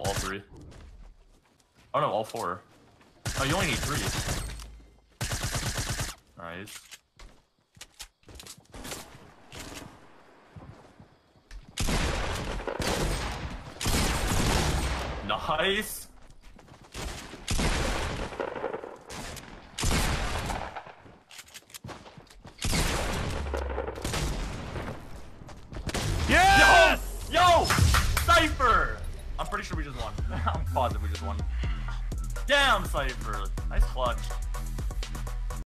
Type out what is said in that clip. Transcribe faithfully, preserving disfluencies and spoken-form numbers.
all three. Oh no, all four. Oh, you only need three. Nice. Nice. Yes! Yo! Yo! Cypher! I'm pretty sure we just won. I'm positive we just won. Damn, Cypher. Nice clutch.